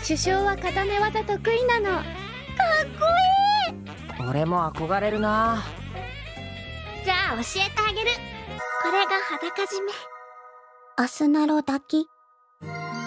首相は固め技得意なの。かっこいい。 俺も憧れるな。 じゃあ教えてあげる。これが裸締め。アスナロ抱き。